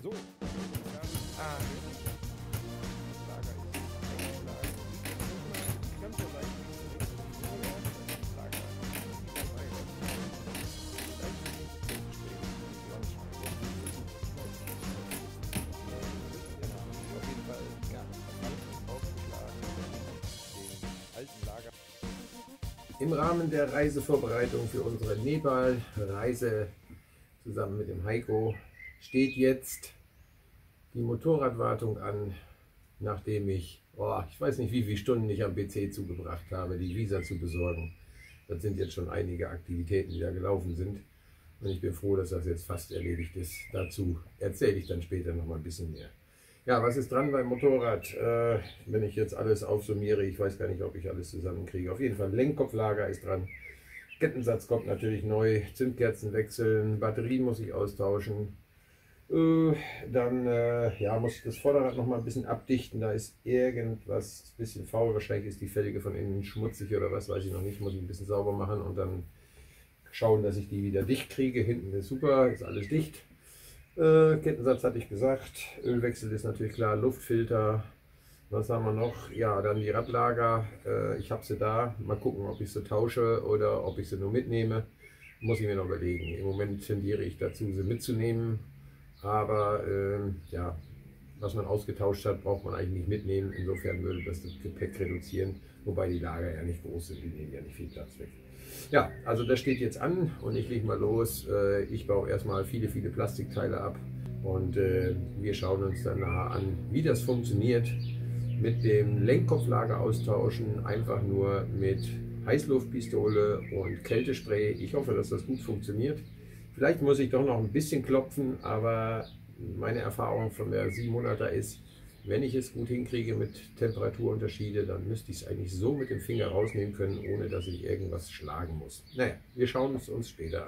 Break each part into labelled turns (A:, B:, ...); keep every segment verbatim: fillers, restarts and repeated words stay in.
A: So, ah, das Lager ist eingeschlagen. Die ganze Seite das Lager ist auf jeden Fall ganz aufgeschlagen den alten Lager. Im Rahmen der Reisevorbereitung für unsere Nepal-Reise zusammen mit dem Heiko steht jetzt die Motorradwartung an, nachdem ich, oh, ich weiß nicht, wie viele Stunden ich am P C zugebracht habe, die Visa zu besorgen. Das sind jetzt schon einige Aktivitäten, die da gelaufen sind. Und ich bin froh, dass das jetzt fast erledigt ist. Dazu erzähle ich dann später noch mal ein bisschen mehr. Ja, was ist dran beim Motorrad? Äh, wenn ich jetzt alles aufsummiere, ich weiß gar nicht, ob ich alles zusammenkriege. Auf jeden Fall Lenkkopflager ist dran. Kettensatz kommt natürlich neu, Zündkerzen wechseln, Batterien muss ich austauschen. Äh, dann äh, ja, muss ich das Vorderrad noch mal ein bisschen abdichten, da ist irgendwas ein bisschen faul, wahrscheinlich ist die Felge von innen schmutzig oder was, weiß ich noch nicht, muss ich ein bisschen sauber machen und dann schauen, dass ich die wieder dicht kriege. Hinten ist super, ist alles dicht. Äh, Kettensatz hatte ich gesagt, Ölwechsel ist natürlich klar, Luftfilter. Was haben wir noch? Ja, dann die Radlager. Äh, ich habe sie da. Mal gucken, ob ich sie tausche oder ob ich sie nur mitnehme. Muss ich mir noch überlegen. Im Moment tendiere ich dazu, sie mitzunehmen. Aber äh, ja, was man ausgetauscht hat, braucht man eigentlich nicht mitnehmen. Insofern würde das das Gepäck reduzieren. Wobei die Lager ja nicht groß sind. Die nehmen ja nicht viel Platz weg. Ja, also das steht jetzt an und ich lege mal los. Äh, ich baue erstmal viele, viele Plastikteile ab. Und äh, wir schauen uns dann nachher an, wie das funktioniert. Mit dem Lenkkopflager austauschen, einfach nur mit Heißluftpistole und Kältespray. Ich hoffe, dass das gut funktioniert. Vielleicht muss ich doch noch ein bisschen klopfen, aber meine Erfahrung von der siebenhunderter ist, wenn ich es gut hinkriege mit Temperaturunterschiede, dann müsste ich es eigentlich so mit dem Finger rausnehmen können, ohne dass ich irgendwas schlagen muss. Naja, wir schauen es uns später an.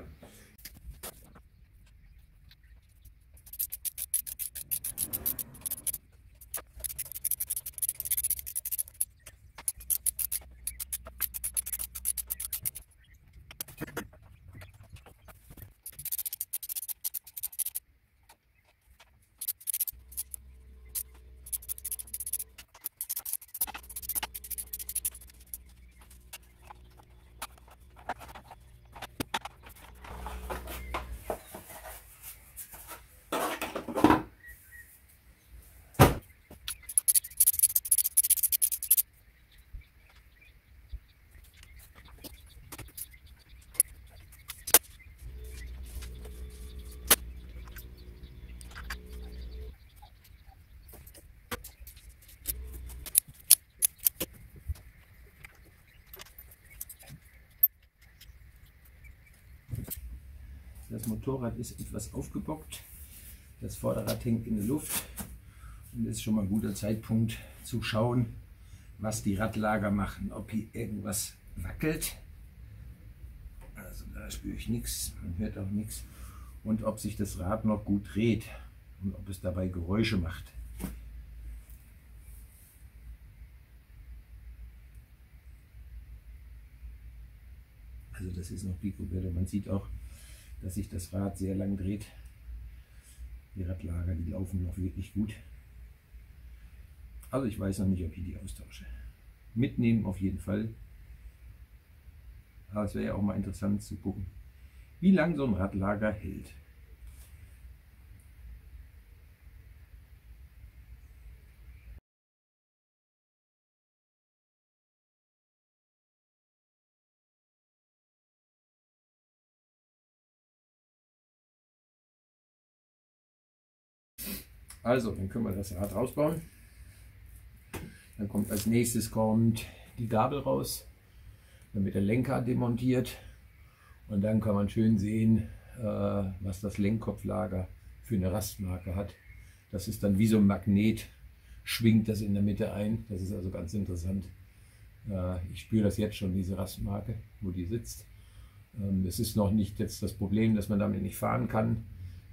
A: Das Motorrad ist etwas aufgebockt, das Vorderrad hängt in der Luft und es ist schon mal ein guter Zeitpunkt zu schauen, was die Radlager machen, ob hier irgendwas wackelt. Also da spüre ich nichts, man hört auch nichts, und ob sich das Rad noch gut dreht und ob es dabei Geräusche macht. Also das ist noch picobello, man sieht auch, dass sich das Rad sehr lang dreht. Die Radlager, die laufen noch wirklich gut. Also ich weiß noch nicht, ob ich die austausche. Mitnehmen auf jeden Fall. Aber es wäre ja auch mal interessant zu gucken, wie lang so ein Radlager hält. Also, dann können wir das Rad rausbauen. Dann kommt als nächstes kommt die Gabel raus, dann wird der Lenker demontiert und dann kann man schön sehen, äh, was das Lenkkopflager für eine Rastmarke hat. Das ist dann wie so ein Magnet, schwingt das in der Mitte ein. Das ist also ganz interessant. Äh, ich spüre das jetzt schon, diese Rastmarke, wo die sitzt. Ähm, es ist noch nicht jetzt das Problem, dass man damit nicht fahren kann.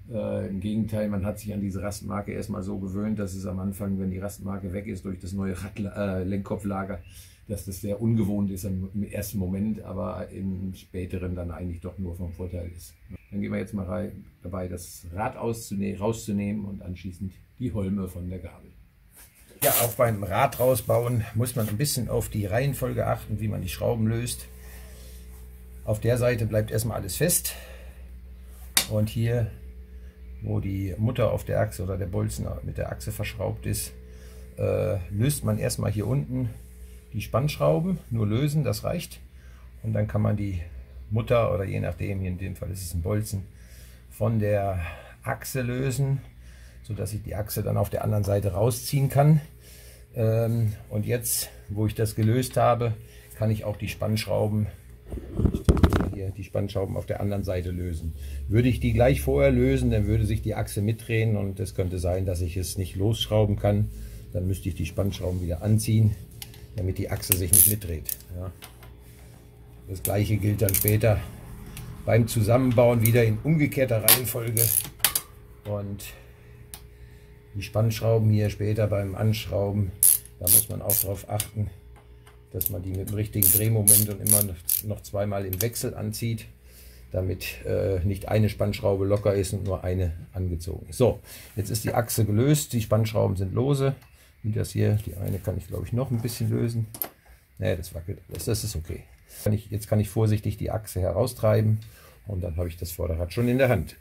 A: Äh, Im Gegenteil, man hat sich an diese Rastmarke erstmal so gewöhnt, dass es am Anfang, wenn die Rastmarke weg ist durch das neue Rad, äh, Lenkkopflager, dass das sehr ungewohnt ist im ersten Moment, aber im späteren dann eigentlich doch nur vom Vorteil ist. Dann gehen wir jetzt mal rein, dabei, das Rad rauszunehmen und anschließend die Holme von der Gabel. Ja, auch beim Rad rausbauen muss man ein bisschen auf die Reihenfolge achten, wie man die Schrauben löst. Auf der Seite bleibt erstmal alles fest und hier, wo die Mutter auf der Achse oder der Bolzen mit der Achse verschraubt ist, äh, löst man erstmal hier unten die Spannschrauben, nur lösen, das reicht. Und dann kann man die Mutter oder je nachdem, hier in dem Fall ist es ein Bolzen, von der Achse lösen, sodass ich die Achse dann auf der anderen Seite rausziehen kann. Ähm, und jetzt, wo ich das gelöst habe, kann ich auch die Spannschrauben hier die Spannschrauben auf der anderen Seite lösen. Würde ich die gleich vorher lösen, dann würde sich die Achse mitdrehen und es könnte sein, dass ich es nicht losschrauben kann. Dann müsste ich die Spannschrauben wieder anziehen, damit die Achse sich nicht mitdreht. Ja. Das gleiche gilt dann später beim Zusammenbauen wieder in umgekehrter Reihenfolge und die Spannschrauben hier später beim Anschrauben, da muss man auch darauf achten, dass man die mit dem richtigen Drehmoment und immer noch zweimal im Wechsel anzieht, damit äh, nicht eine Spannschraube locker ist und nur eine angezogen ist. So, jetzt ist die Achse gelöst, die Spannschrauben sind lose. Wie das hier, die eine kann ich glaube ich noch ein bisschen lösen. Naja, das wackelt alles, das ist okay. Kann ich, jetzt kann ich vorsichtig die Achse heraustreiben und dann habe ich das Vorderrad schon in der Hand.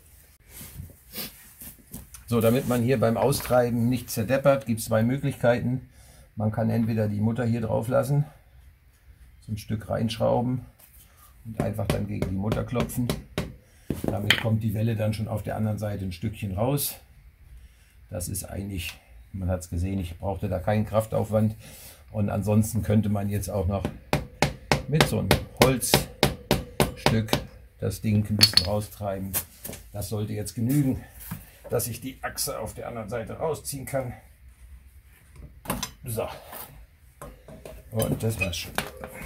A: So, damit man hier beim Austreiben nicht zerdeppert, gibt es zwei Möglichkeiten. Man kann entweder die Mutter hier drauf lassen, so ein Stück reinschrauben und einfach dann gegen die Mutter klopfen. Damit kommt die Welle dann schon auf der anderen Seite ein Stückchen raus. Das ist eigentlich, man hat es gesehen, ich brauchte da keinen Kraftaufwand. Und ansonsten könnte man jetzt auch noch mit so einem Holzstück das Ding ein bisschen raustreiben. Das sollte jetzt genügen, dass ich die Achse auf der anderen Seite rausziehen kann. So, und das war's schon.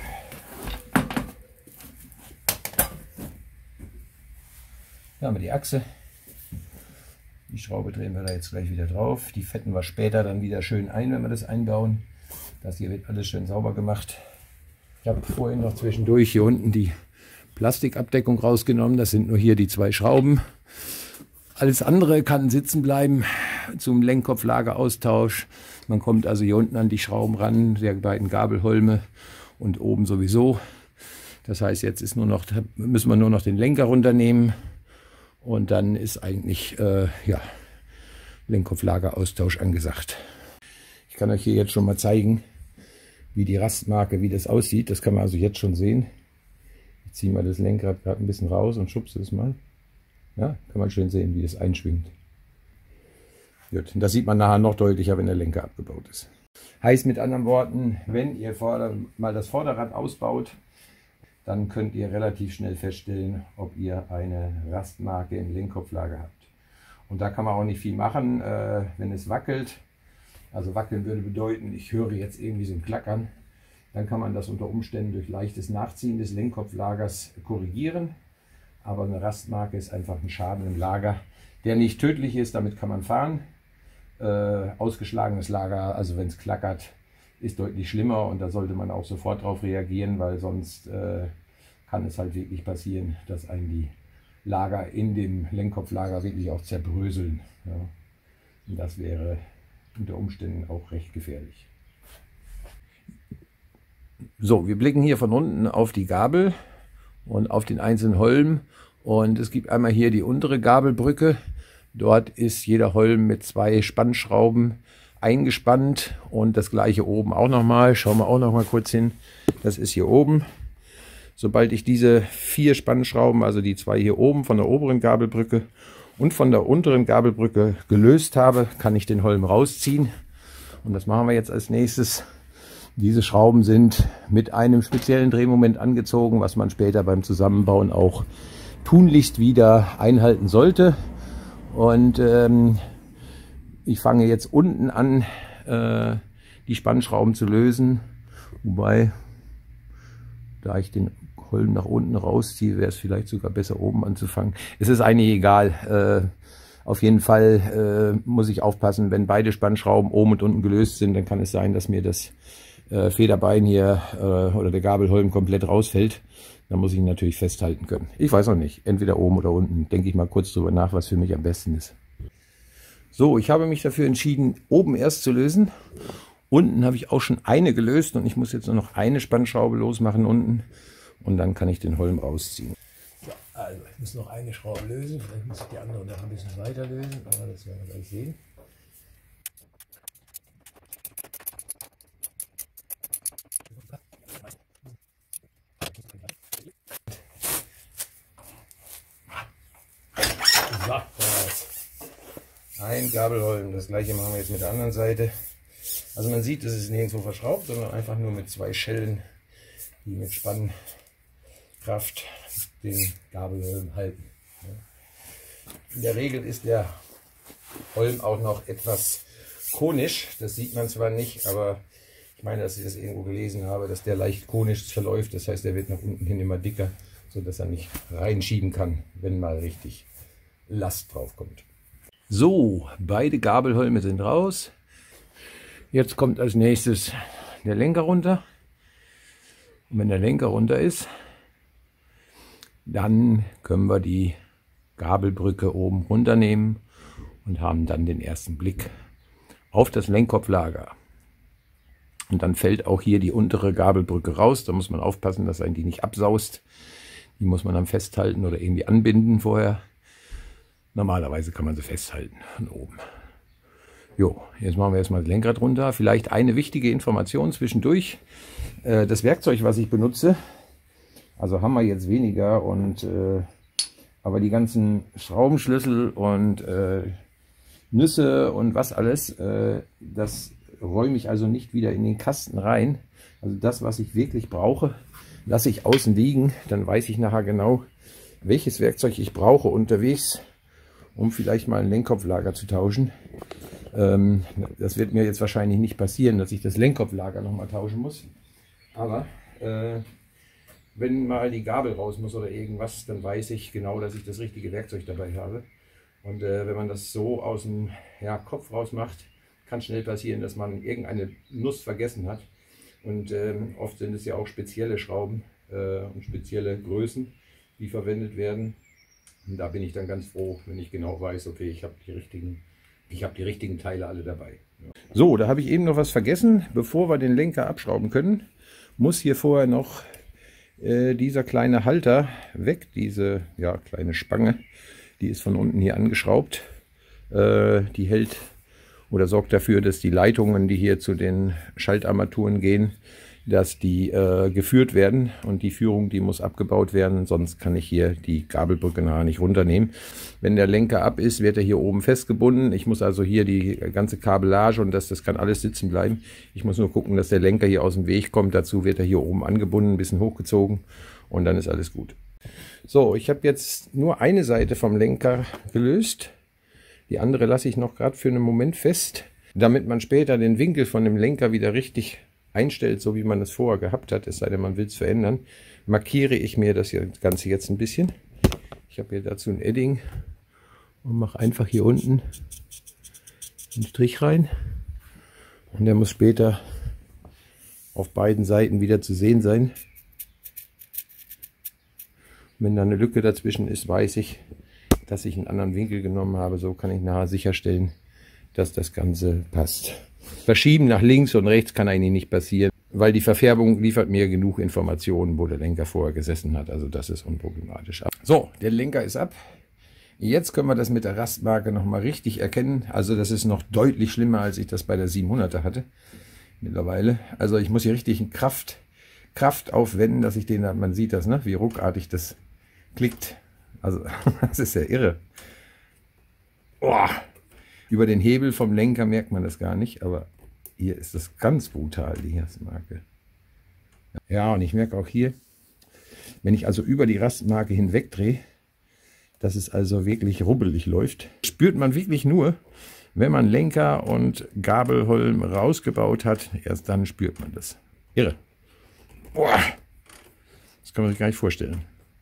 A: Hier haben wir die Achse. Die Schraube drehen wir da jetzt gleich wieder drauf. Die fetten wir später dann wieder schön ein, wenn wir das einbauen. Das hier wird alles schön sauber gemacht. Ich habe vorhin noch zwischendurch hier unten die Plastikabdeckung rausgenommen. Das sind nur hier die zwei Schrauben. Alles andere kann sitzen bleiben zum Lenkkopflageraustausch. Man kommt also hier unten an die Schrauben ran, der beiden Gabelholme und oben sowieso. Das heißt, jetzt ist nur noch, müssen wir nur noch den Lenker runternehmen und dann ist eigentlich äh, ja, Lenkkopflageraustausch angesagt. Ich kann euch hier jetzt schon mal zeigen, wie die Rastmarke, wie das aussieht. Das kann man also jetzt schon sehen. Ich ziehe mal das Lenkrad gerade ein bisschen raus und schubse es mal. Ja, kann man schön sehen, wie es einschwingt. Gut, und das sieht man nachher noch deutlicher, wenn der Lenker abgebaut ist. Heißt mit anderen Worten, wenn ihr vorder mal das Vorderrad ausbaut, dann könnt ihr relativ schnell feststellen, ob ihr eine Rastmarke im Lenkkopflager habt. Und da kann man auch nicht viel machen, äh, wenn es wackelt. Also wackeln würde bedeuten, ich höre jetzt irgendwie so ein Klackern. Dann kann man das unter Umständen durch leichtes Nachziehen des Lenkkopflagers korrigieren. Aber eine Rastmarke ist einfach ein Schaden im Lager, der nicht tödlich ist, damit kann man fahren. Äh, ausgeschlagenes Lager, also wenn es klackert, ist deutlich schlimmer und da sollte man auch sofort darauf reagieren, weil sonst äh, kann es halt wirklich passieren, dass einem die Lager in dem Lenkkopflager wirklich auch zerbröseln. Ja. Und das wäre unter Umständen auch recht gefährlich. So, wir blicken hier von unten auf die Gabel und auf den einzelnen Holm und es gibt einmal hier die untere Gabelbrücke. Dort ist jeder Holm mit zwei Spannschrauben eingespannt und das gleiche oben auch nochmal. Schauen wir auch noch mal kurz hin. Das ist hier oben. Sobald ich diese vier Spannschrauben, also die zwei hier oben von der oberen Gabelbrücke und von der unteren Gabelbrücke gelöst habe, kann ich den Holm rausziehen. Und das machen wir jetzt als nächstes. Diese Schrauben sind mit einem speziellen Drehmoment angezogen, was man später beim Zusammenbauen auch tunlichst wieder einhalten sollte. Und ähm, ich fange jetzt unten an, äh, die Spannschrauben zu lösen, wobei, da ich den Holm nach unten rausziehe, wäre es vielleicht sogar besser oben anzufangen. Es ist eigentlich egal. Äh, auf jeden Fall äh, muss ich aufpassen, wenn beide Spannschrauben oben und unten gelöst sind, dann kann es sein, dass mir das äh, Federbein hier äh, oder der Gabelholm komplett rausfällt. Dann muss ich ihn natürlich festhalten können. Ich weiß auch nicht, entweder oben oder unten. Denke ich mal kurz drüber nach, was für mich am besten ist. So, ich habe mich dafür entschieden, oben erst zu lösen. Unten habe ich auch schon eine gelöst und ich muss jetzt nur noch eine Spannschraube losmachen unten und dann kann ich den Holm rausziehen. So, also ich muss noch eine Schraube lösen, vielleicht muss ich die andere noch ein bisschen weiter lösen, aber das werden wir gleich sehen. So, ein Gabelholm, das gleiche machen wir jetzt mit der anderen Seite. Also man sieht, es ist nirgendwo verschraubt, sondern einfach nur mit zwei Schellen, die mit Spannkraft den Gabelholm halten. In der Regel ist der Holm auch noch etwas konisch, das sieht man zwar nicht, aber ich meine, dass ich das irgendwo gelesen habe, dass der leicht konisch verläuft, das heißt, er wird nach unten hin immer dicker, sodass er nicht reinschieben kann, wenn mal richtig Last drauf kommt. So, beide Gabelholme sind raus. Jetzt kommt als nächstes der Lenker runter. Und wenn der Lenker runter ist, dann können wir die Gabelbrücke oben runternehmen und haben dann den ersten Blick auf das Lenkkopflager. Und dann fällt auch hier die untere Gabelbrücke raus. Da muss man aufpassen, dass einen die nicht absaust. Die muss man dann festhalten oder irgendwie anbinden vorher. Normalerweise kann man sie festhalten von oben. Jo, jetzt machen wir erstmal das Lenkrad runter. Vielleicht eine wichtige Information zwischendurch. Äh, das Werkzeug, was ich benutze, also haben wir jetzt weniger, und äh, aber die ganzen Schraubenschlüssel und äh, Nüsse und was alles, äh, das räume ich also nicht wieder in den Kasten rein. Also das, was ich wirklich brauche, lasse ich außen liegen. Dann weiß ich nachher genau, welches Werkzeug ich brauche unterwegs, um vielleicht mal ein Lenkkopflager zu tauschen. Ähm, das wird mir jetzt wahrscheinlich nicht passieren, dass ich das Lenkkopflager nochmal tauschen muss. Aber äh, wenn mal die Gabel raus muss oder irgendwas, dann weiß ich genau, dass ich das richtige Werkzeug dabei habe. Und äh, wenn man das so aus dem ja, Kopf raus macht, kann schnell passieren, dass man irgendeine Nuss vergessen hat. Und ähm, oft sind es ja auch spezielle Schrauben äh, und spezielle Größen, die verwendet werden. Und da bin ich dann ganz froh, wenn ich genau weiß, okay, ich habe die richtigen Ich habe die richtigen Teile alle dabei. So, da habe ich eben noch was vergessen. Bevor wir den Lenker abschrauben können, muss hier vorher noch äh, dieser kleine Halter weg. Diese ja, kleine Spange, die ist von unten hier angeschraubt. Äh, die hält oder sorgt dafür, dass die Leitungen, die hier zu den Schaltarmaturen gehen, dass die äh, geführt werden, und die Führung, die muss abgebaut werden, sonst kann ich hier die Gabelbrücke nachher nicht runternehmen. Wenn der Lenker ab ist, wird er hier oben festgebunden. Ich muss also hier die ganze Kabellage und das, das kann alles sitzen bleiben. Ich muss nur gucken, dass der Lenker hier aus dem Weg kommt. Dazu wird er hier oben angebunden, ein bisschen hochgezogen, und dann ist alles gut. So, ich habe jetzt nur eine Seite vom Lenker gelöst. Die andere lasse ich noch gerade für einen Moment fest, damit man später den Winkel von dem Lenker wieder richtig einstellt, so wie man es vorher gehabt hat, es sei denn, man will es verändern, markiere ich mir das Ganze jetzt ein bisschen. Ich habe hier dazu ein Edding und mache einfach hier unten einen Strich rein, und der muss später auf beiden Seiten wieder zu sehen sein. Und wenn da eine Lücke dazwischen ist, weiß ich, dass ich einen anderen Winkel genommen habe. So kann ich nachher sicherstellen, dass das Ganze passt. Verschieben nach links und rechts kann eigentlich nicht passieren, weil die Verfärbung liefert mir genug Informationen, wo der Lenker vorher gesessen hat. Also das ist unproblematisch. So, der Lenker ist ab. Jetzt können wir das mit der Rastmarke nochmal richtig erkennen. Also das ist noch deutlich schlimmer, als ich das bei der siebenhunderter hatte mittlerweile. Also ich muss hier richtig Kraft, Kraft aufwenden, dass ich den, man sieht das, ne, wie ruckartig das klickt. Also das ist ja irre. Boah. Über den Hebel vom Lenker merkt man das gar nicht, aber hier ist das ganz brutal, die Rastmarke. Ja, und ich merke auch hier, wenn ich also über die Rastmarke hinweg drehe, dass es also wirklich rubbelig läuft. Spürt man wirklich nur, wenn man Lenker und Gabelholm rausgebaut hat, erst dann spürt man das. Irre. Boah. Das kann man sich gar nicht vorstellen.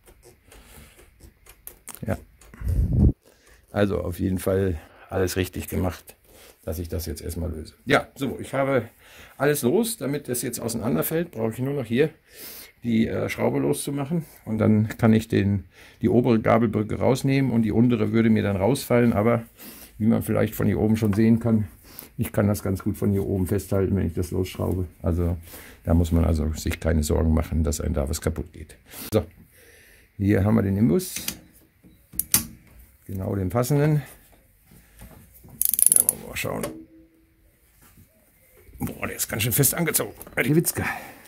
A: Ja. Also auf jeden Fall alles richtig gemacht, dass ich das jetzt erstmal löse. Ja, so, ich habe alles los. Damit das jetzt auseinanderfällt, brauche ich nur noch hier die äh, Schraube loszumachen. Und dann kann ich den, die obere Gabelbrücke rausnehmen und die untere würde mir dann rausfallen. Aber wie man vielleicht von hier oben schon sehen kann, ich kann das ganz gut von hier oben festhalten, wenn ich das losschraube. Also da muss man also sich keine Sorgen machen, dass einem da was kaputt geht. So, hier haben wir den Imbus. Genau den passenden. Ja, mal schauen. Boah, der ist ganz schön fest angezogen. Die Witzka.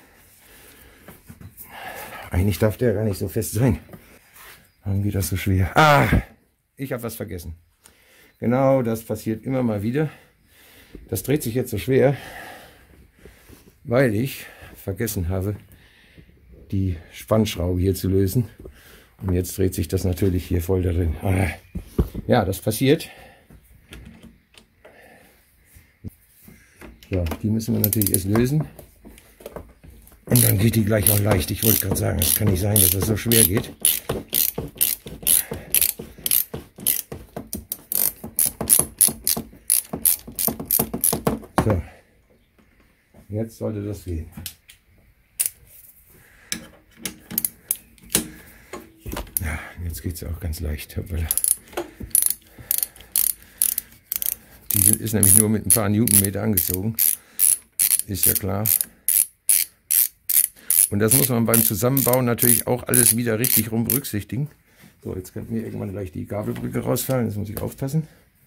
A: Eigentlich darf der gar nicht so fest sein. Warum geht das so schwer? Ah, ich habe was vergessen. Genau, das passiert immer mal wieder. Das dreht sich jetzt so schwer, weil ich vergessen habe, die Spannschraube hier zu lösen. Und jetzt dreht sich das natürlich hier voll darin. Ah, ja, das passiert. So, die müssen wir natürlich erst lösen. Und dann geht die gleich auch leicht. Ich wollte gerade sagen, es kann nicht sein, dass das so schwer geht. So, jetzt sollte das gehen. Ja, jetzt geht es auch ganz leicht. Die ist nämlich nur mit ein paar Newtonmeter angezogen. Ist ja klar. Und das muss man beim Zusammenbauen natürlich auch alles wieder richtig rum berücksichtigen. So, jetzt könnte mir irgendwann gleich die Gabelbrücke rausfallen. Jetzt muss ich aufpassen.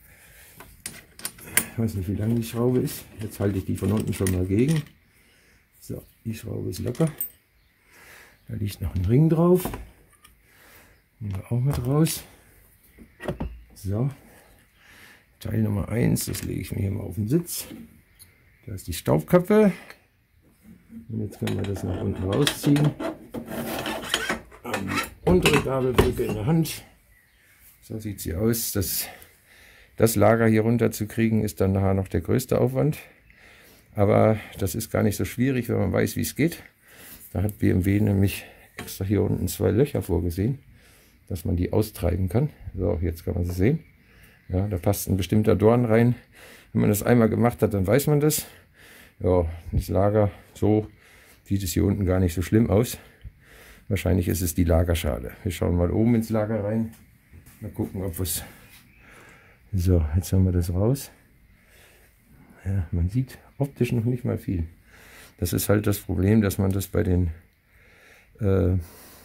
A: Ich weiß nicht, wie lang die Schraube ist. Jetzt halte ich die von unten schon mal gegen. So, die Schraube ist locker. Da liegt noch ein Ring drauf. Nehmen wir auch mit raus. So, Teil Nummer eins, das lege ich mir hier mal auf den Sitz. Da ist die Staubkappe. Und jetzt können wir das nach unten rausziehen. Die untere Gabelbrücke in der Hand. So sieht sie aus. Das, das Lager hier runter zu kriegen, ist dann nachher noch der größte Aufwand. Aber das ist gar nicht so schwierig, wenn man weiß, wie es geht. Da hat B M W nämlich extra hier unten zwei Löcher vorgesehen, dass man die austreiben kann. So, jetzt kann man sie sehen. Ja, da passt ein bestimmter Dorn rein. Wenn man das einmal gemacht hat, dann weiß man das. Ja, das Lager, so sieht es hier unten gar nicht so schlimm aus. Wahrscheinlich ist es die Lagerschale. Wir schauen mal oben ins Lager rein. Mal gucken, ob es... So, jetzt haben wir das raus. Ja, man sieht optisch noch nicht mal viel. Das ist halt das Problem, dass man das bei den äh,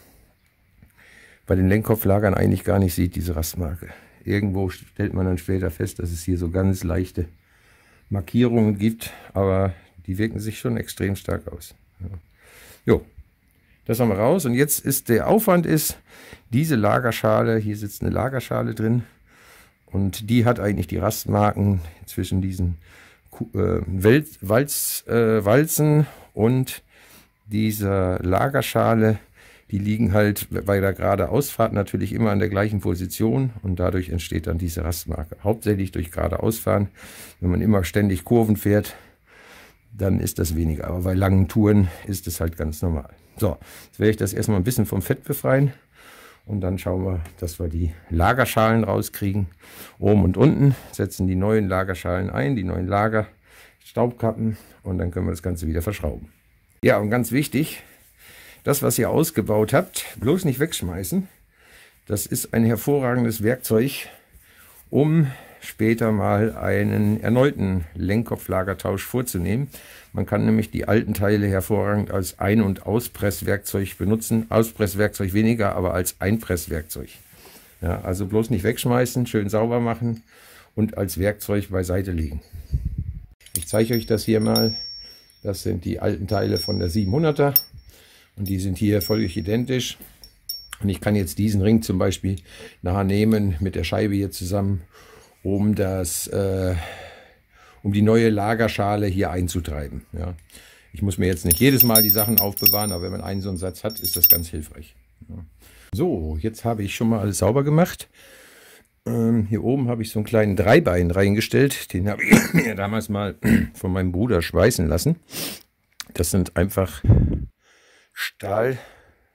A: bei den Lenkkopflagern eigentlich gar nicht sieht, diese Rastmarke. Irgendwo stellt man dann später fest, dass es hier so ganz leichte Markierungen gibt, aber die wirken sich schon extrem stark aus. Ja. Jo, das haben wir raus und jetzt ist der Aufwand ist, diese Lagerschale, hier sitzt eine Lagerschale drin und die hat eigentlich die Rastmarken zwischen diesen äh, Walz, äh, Walzen und dieser Lagerschale. Die liegen halt bei der gerade Ausfahrt natürlich immer an der gleichen Position und dadurch entsteht dann diese Rastmarke. Hauptsächlich durch gerade Ausfahren. Wenn man immer ständig Kurven fährt, dann ist das weniger. Aber bei langen Touren ist es halt ganz normal. So, jetzt werde ich das erstmal ein bisschen vom Fett befreien und dann schauen wir, dass wir die Lagerschalen rauskriegen. Oben und unten setzen die neuen Lagerschalen ein, die neuen Lager, Staubkappen und dann können wir das Ganze wieder verschrauben. Ja, und ganz wichtig, das, was ihr ausgebaut habt, bloß nicht wegschmeißen. Das ist ein hervorragendes Werkzeug, um später mal einen erneuten Lenkkopflagertausch vorzunehmen. Man kann nämlich die alten Teile hervorragend als Ein- und Auspresswerkzeug benutzen. Auspresswerkzeug weniger, aber als Einpresswerkzeug. Ja, also bloß nicht wegschmeißen, schön sauber machen und als Werkzeug beiseite legen. Ich zeige euch das hier mal. Das sind die alten Teile von der siebenhunderter. Und die sind hier völlig identisch. Und ich kann jetzt diesen Ring zum Beispiel nachher nehmen mit der Scheibe hier zusammen, um das, äh, um die neue Lagerschale hier einzutreiben. Ja. Ich muss mir jetzt nicht jedes Mal die Sachen aufbewahren, aber wenn man einen so einen Satz hat, ist das ganz hilfreich. Ja. So, jetzt habe ich schon mal alles sauber gemacht. Ähm, hier oben habe ich so einen kleinen Dreibein reingestellt. Den habe ich mir damals mal von meinem Bruder schweißen lassen. Das sind einfach Stahlschrauben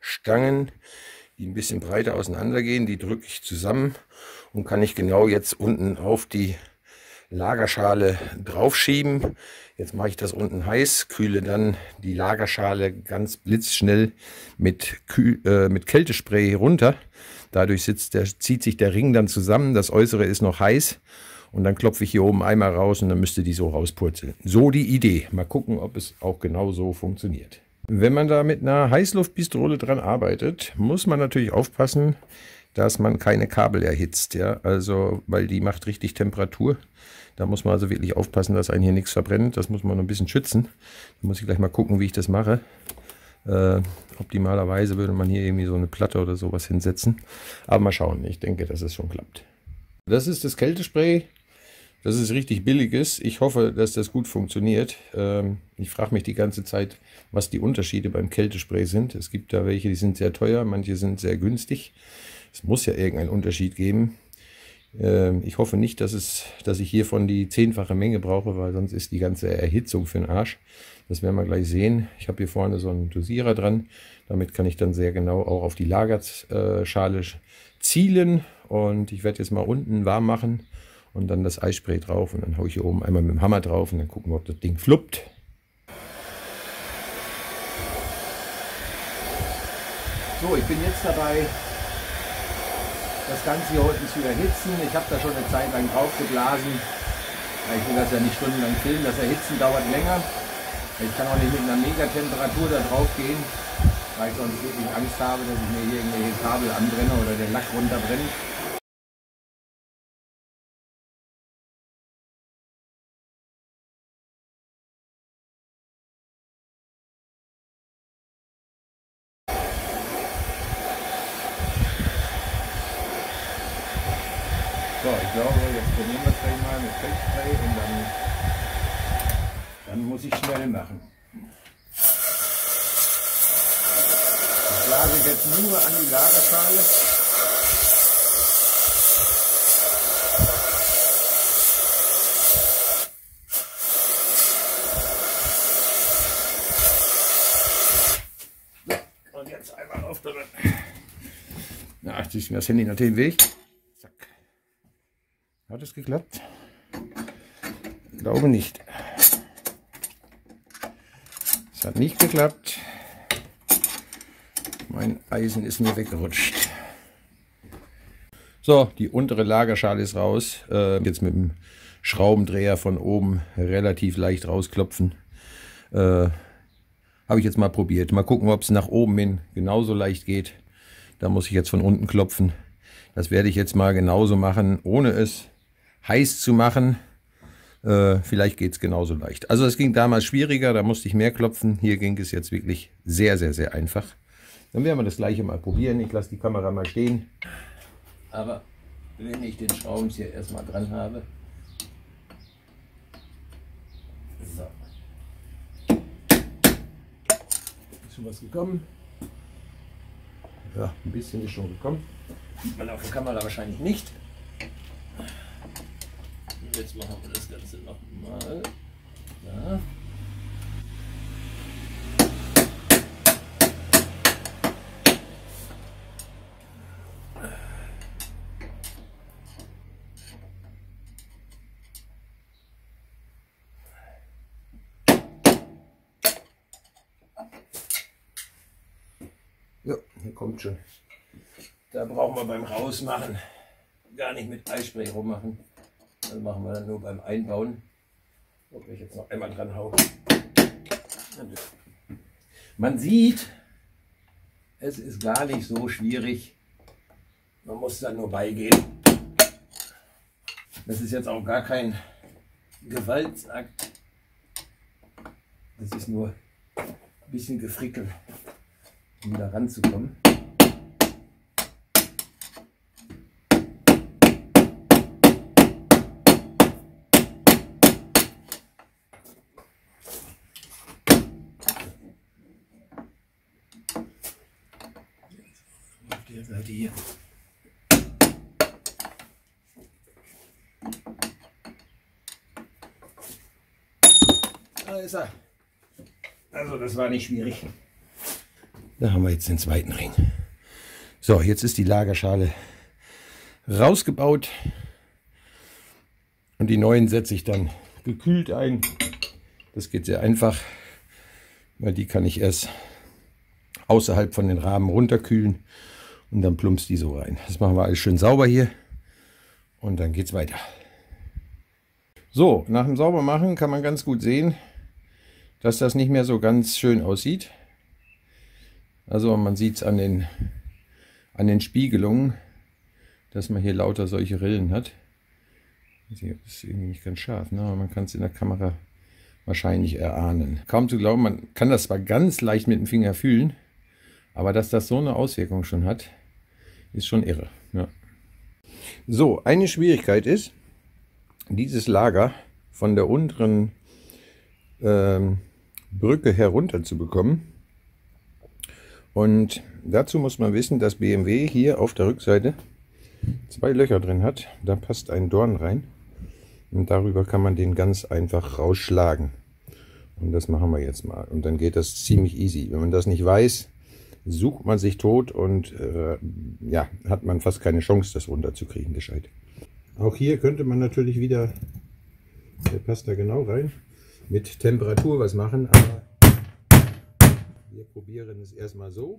A: Stangen, die ein bisschen breiter auseinander gehen. Die drücke ich zusammen und kann ich genau jetzt unten auf die Lagerschale draufschieben. Jetzt mache ich das unten heiß, kühle dann die Lagerschale ganz blitzschnell mit, Kühl, äh, mit Kältespray runter. Dadurch sitzt der, zieht sich der Ring dann zusammen, das Äußere ist noch heiß und dann klopfe ich hier oben einmal raus und dann müsste die so rauspurzeln. So die Idee. Mal gucken, ob es auch genau so funktioniert. Wenn man da mit einer Heißluftpistole dran arbeitet, muss man natürlich aufpassen, dass man keine Kabel erhitzt, ja, also, weil die macht richtig Temperatur. Da muss man also wirklich aufpassen, dass einen hier nichts verbrennt. Das muss man ein bisschen schützen. Da muss ich gleich mal gucken, wie ich das mache. Äh, optimalerweise würde man hier irgendwie so eine Platte oder sowas hinsetzen. Aber mal schauen, ich denke, dass es schon klappt. Das ist das Kältespray. Das ist richtig billiges. Ich hoffe, dass das gut funktioniert. Ähm, ich frage mich die ganze Zeit, was die Unterschiede beim Kältespray sind. Es gibt da welche, die sind sehr teuer, manche sind sehr günstig. Es muss ja irgendeinen Unterschied geben. Ähm, ich hoffe nicht, dass, es, dass ich hiervon die zehnfache Menge brauche, weil sonst ist die ganze Erhitzung für den Arsch. Das werden wir gleich sehen. Ich habe hier vorne so einen Dosierer dran. Damit kann ich dann sehr genau auch auf die Lagerschale zielen. Und ich werde jetzt mal unten warm machen und dann das Eispray drauf. Und dann haue ich hier oben einmal mit dem Hammer drauf und dann gucken wir, ob das Ding fluppt. So, ich bin jetzt dabei, das Ganze hier unten zu erhitzen. Ich habe da schon eine Zeit lang drauf geblasen. Ich will das ja nicht stundenlang filmen, das Erhitzen dauert länger. Ich kann auch nicht mit einer Megatemperatur da drauf gehen, weil ich sonst wirklich Angst habe, dass ich mir hier irgendwelche Kabel anbrenne oder der Lack runterbrennt. So, ich glaube, jetzt probieren wir es gleich mal mit Kältespray und dann, dann muss ich schnell machen. Das blase ich jetzt nur an die Lagerschale. So, und jetzt einmal aufdrücken. Na, jetzt ist mir das Handy natürlich weg. Zack. Hat es geklappt? Ich glaube nicht. Es hat nicht geklappt. Mein Eisen ist mir weggerutscht. So, die untere Lagerschale ist raus. Äh, jetzt mit dem Schraubendreher von oben relativ leicht rausklopfen. Äh, Habe ich jetzt mal probiert. Mal gucken, ob es nach oben hin genauso leicht geht. Da muss ich jetzt von unten klopfen. Das werde ich jetzt mal genauso machen, ohne es heiß zu machen. Äh, vielleicht geht es genauso leicht. Also es ging damals schwieriger, da musste ich mehr klopfen. Hier ging es jetzt wirklich sehr, sehr, sehr einfach. Dann werden wir das gleiche mal probieren. Ich lasse die Kamera mal stehen. Aber wenn ich den Schraubenzieher erstmal dran habe. So. Ist schon was gekommen? Ja, ein bisschen ist schon gekommen. Sieht man auf der Kamera wahrscheinlich nicht. Jetzt machen wir das Ganze nochmal. Ja. Ja, hier kommt schon. Da brauchen wir beim Rausmachen gar nicht mit Eispray rummachen. Das machen wir dann nur beim Einbauen. Ob ich jetzt noch einmal dran haue. Man sieht, es ist gar nicht so schwierig. Man muss dann nur beigehen. Das ist jetzt auch gar kein Gewaltsakt. Das ist nur ein bisschen gefrickelt, um da ranzukommen. Auf der Seite hier. Da ist er. Also das war nicht schwierig. Da haben wir jetzt den zweiten Ring. So, jetzt ist die Lagerschale rausgebaut. Und die neuen setze ich dann gekühlt ein. Das geht sehr einfach, weil die kann ich erst außerhalb von den Rahmen runterkühlen. Und dann plumpst die so rein. Das machen wir alles schön sauber hier. Und dann geht's weiter. So, nach dem Saubermachen kann man ganz gut sehen, dass das nicht mehr so ganz schön aussieht. Also man sieht es an den, an den Spiegelungen, dass man hier lauter solche Rillen hat. Das ist irgendwie nicht ganz scharf, ne? Aber man kann es in der Kamera wahrscheinlich erahnen. Kaum zu glauben, man kann das zwar ganz leicht mit dem Finger fühlen, aber dass das so eine Auswirkung schon hat, ist schon irre. Ja. So, eine Schwierigkeit ist, dieses Lager von der unteren ähm, Brücke herunter zu bekommen. Und dazu muss man wissen, dass B M W hier auf der Rückseite zwei Löcher drin hat. Da passt ein Dorn rein. Und darüber kann man den ganz einfach rausschlagen. Und das machen wir jetzt mal. Und dann geht das ziemlich easy. Wenn man das nicht weiß, sucht man sich tot und äh, ja, hat man fast keine Chance, das runterzukriegen gescheit. Auch hier könnte man natürlich wieder, der passt da genau rein, mit Temperatur was machen, aber wir probieren es erstmal so.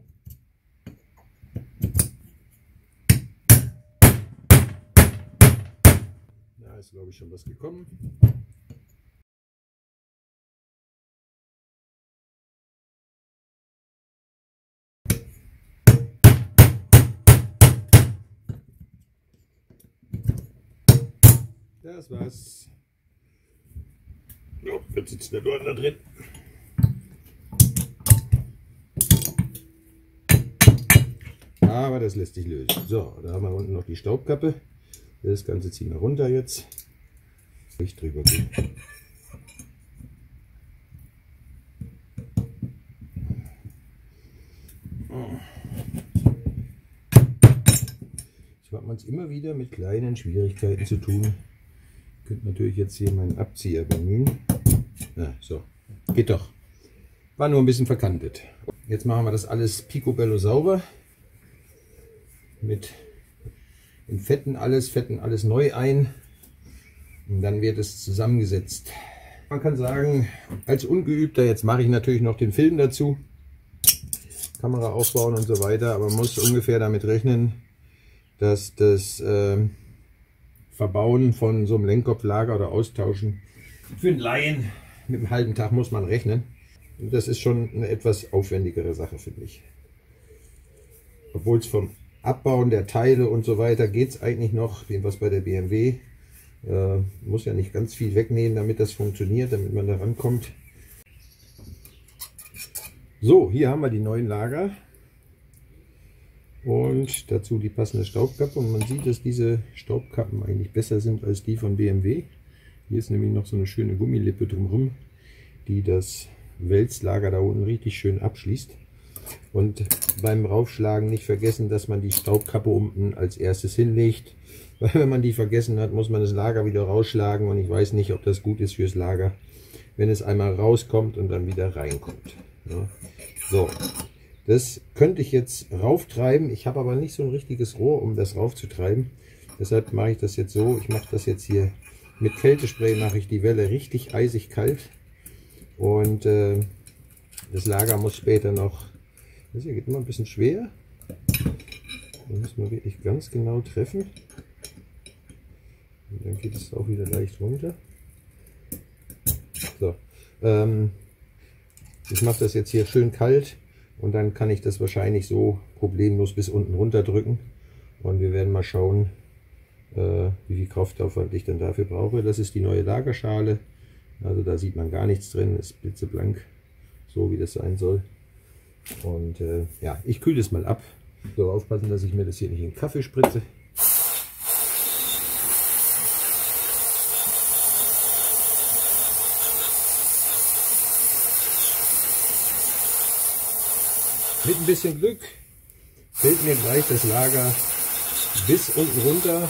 A: Da ist, glaube ich, schon was gekommen. Das war's. So, jetzt sitzt der Dorn da drin. Aber das lässt sich lösen. So, da haben wir unten noch die Staubkappe. Das Ganze ziehen wir runter jetzt. Licht drüber gehen. So hat man es immer wieder mit kleinen Schwierigkeiten zu tun. Ich könnte natürlich jetzt hier meinen Abzieher bemühen. Ja, so, geht doch. War nur ein bisschen verkantet. Jetzt machen wir das alles picobello sauber. Mit in Fetten alles, Fetten alles neu ein. Und dann wird es zusammengesetzt. Man kann sagen, als Ungeübter, jetzt mache ich natürlich noch den Film dazu. Kamera aufbauen und so weiter. Aber man muss ungefähr damit rechnen, dass das äh, Verbauen von so einem Lenkkopflager oder Austauschen für einen Laien mit einem halben Tag muss man rechnen. Und das ist schon eine etwas aufwendigere Sache, finde ich. Obwohl es vom Abbauen der Teile und so weiter geht es eigentlich noch, wie was bei der B M W. Äh, muss ja nicht ganz viel wegnehmen, damit das funktioniert, damit man da rankommt. So, hier haben wir die neuen Lager. Und dazu die passende Staubkappe. Und man sieht, dass diese Staubkappen eigentlich besser sind als die von B M W. Hier ist nämlich noch so eine schöne Gummilippe drumherum, die das Wälzlager da unten richtig schön abschließt. Und beim Raufschlagen nicht vergessen, dass man die Staubkappe unten als erstes hinlegt. Weil wenn man die vergessen hat, muss man das Lager wieder rausschlagen. Und ich weiß nicht, ob das gut ist fürs Lager, wenn es einmal rauskommt und dann wieder reinkommt. Ja. So. Das könnte ich jetzt rauftreiben. Ich habe aber nicht so ein richtiges Rohr, um das raufzutreiben. Deshalb mache ich das jetzt so. Ich mache das jetzt hier mit Kältespray, mache ich die Welle richtig eisig kalt. Und äh, das Lager muss später noch, das hier geht immer ein bisschen schwer. Da muss man wirklich ganz genau treffen. Und dann geht es auch wieder leicht runter. So, ähm, ich mache das jetzt hier schön kalt. Und dann kann ich das wahrscheinlich so problemlos bis unten runter drücken. Und wir werden mal schauen, äh, wie viel Kraftaufwand ich dann dafür brauche. Das ist die neue Lagerschale. Also da sieht man gar nichts drin. Ist blitzeblank, so wie das sein soll. Und äh, ja, ich kühle es mal ab. So aufpassen, dass ich mir das hier nicht in den Kaffee spritze. Mit ein bisschen Glück fällt mir gleich das Lager bis unten runter.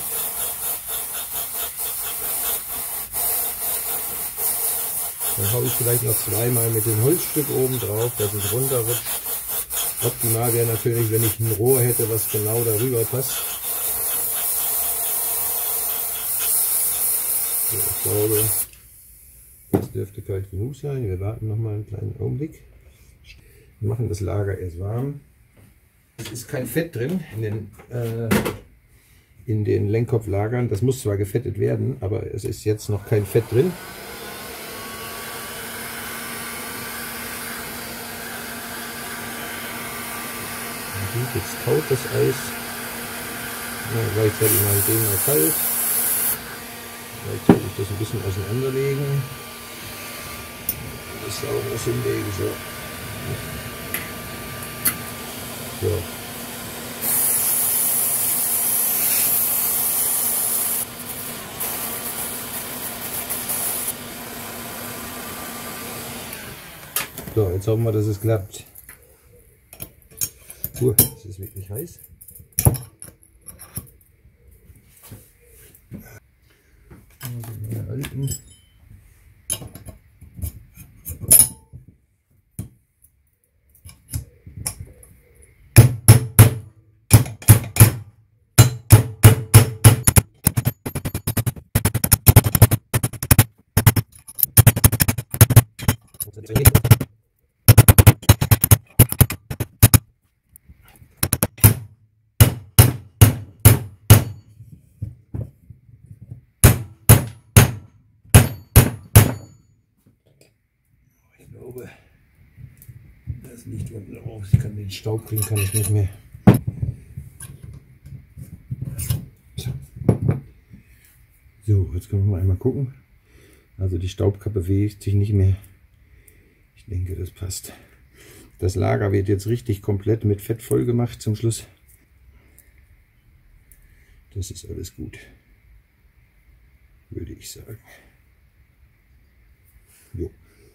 A: Dann haue ich vielleicht noch zweimal mit dem Holzstück oben drauf, dass es runterrutscht. Optimal wäre natürlich, wenn ich ein Rohr hätte, was genau darüber passt. So, ich glaube, das dürfte kalt genug sein. Wir warten noch mal einen kleinen Augenblick. Wir machen das Lager erst warm. Es ist kein Fett drin in den, äh, in den Lenkkopflagern. Das muss zwar gefettet werden, aber es ist jetzt noch kein Fett drin. Jetzt taut das Eis. Ja, gleichzeitig mache ich den mal kalt. Gleichzeitig das ein bisschen auseinanderlegen. Das sauberes hinlegen. So. So. So, jetzt hoffen wir, dass es klappt. Uh, es ist wirklich heiß. Also alten. Das liegt unten drauf. Ich kann den Staub kriegen, kann ich nicht mehr. So, jetzt können wir mal einmal gucken. Also die Staubkappe bewegt sich nicht mehr. Ich denke, das passt. Das Lager wird jetzt richtig komplett mit Fett voll gemacht zum Schluss. Das ist alles gut, würde ich sagen. Jo.